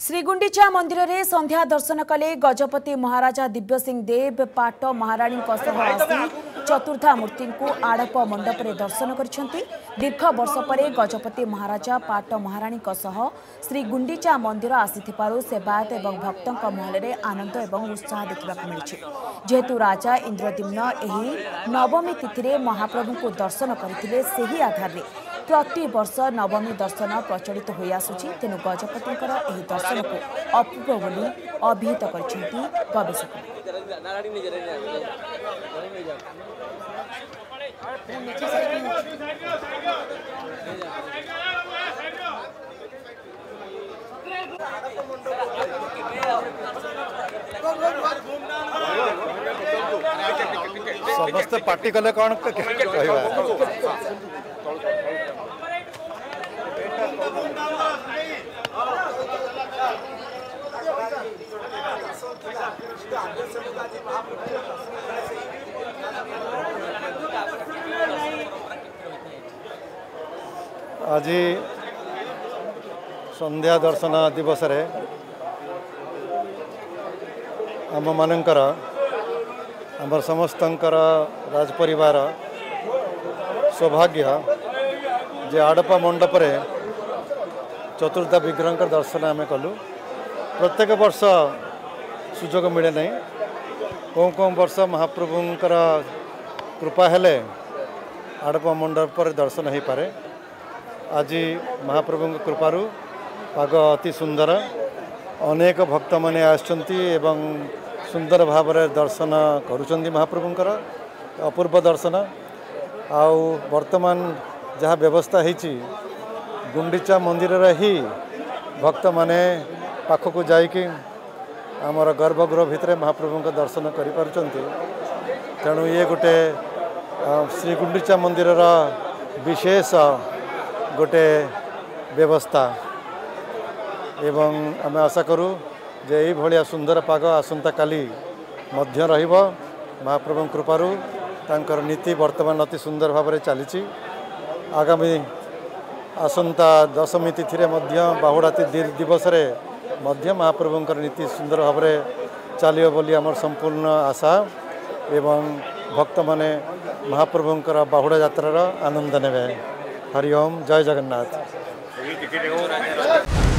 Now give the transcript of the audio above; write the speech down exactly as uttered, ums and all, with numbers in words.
श्रीगुंडीचा मंदिर रे संध्या दर्शन कले गजपति महाराजा दिव्य सिंह देव पाट महाराणी आसी चतुर्धा मूर्ति को आड़प मंडप रे दर्शन करिसेंती। दीर्घ वर्ष पर गजपति महाराजा पाट महाराणी श्रीगुंडीचा मंदिर आसीथिबारु सेवायत एवं भक्तों महल में आनंद एवं उत्साह देखा मिली। जेहेतु राजा इंद्रद्युम्न एही नवमी तिथि रे महाप्रभु को दर्शन करथिले, सेही आधार रे प्रति वर्ष नवमी दर्शन प्रचलित हो आसुछि। तेणु गजपति दर्शन को अपूर्व बोली अभिहित करछन्ति गवेषक। समस्त पार्टी कले कौन आज संध्या दर्शन दिवस रे आम मानकर आमर समस्तंकर राज परिवार सौभाग्य जे आड़प मंडप रे चतुर्था विग्रह दर्शन आम कलु। प्रत्येक वर्ष सुजोग मिले नहीं, कौन कौन वर्ष महाप्रभुंकर कृपा हेले आड़प मंडप पर दर्शन हो पारे। आज महाप्रभु कृपारू पाग अति सुंदर, अनेक भक्त माने आछंती एवं सुंदर भाव में दर्शन करुचंदी महाप्रभुंकर अपूर्व दर्शन। आउ वर्तमान जहाँ व्यवस्था होती गुंडीचा मंदिर ही भक्त माने पाखक जाइकी आमर गर्भगृह भितर महाप्रभु का दर्शन करिपारुचंती। तेणु ये गोटे श्री गुंडीचा मंदिर विशेष गोटे व्यवस्था एवं आम आशा करूँ जे यही भाया सुंदर पाग आसंता काली मध्य रहिबो। महाप्रभु कृपारू तांकर नीति वर्तमान अति सुंदर भाव में चली। आगामी आसंता दशमी तिथि रे मध्य बाहुड़ा दिवस रे मध्य महाप्रभुंकर नीति सुंदर भाव में चलियो बोली आमर संपूर्ण आशा एवं भक्त माने महाप्रभुंकर बाहुड़ा यात्रार आनंद नेबे। हरि ओम, जय जगन्नाथ।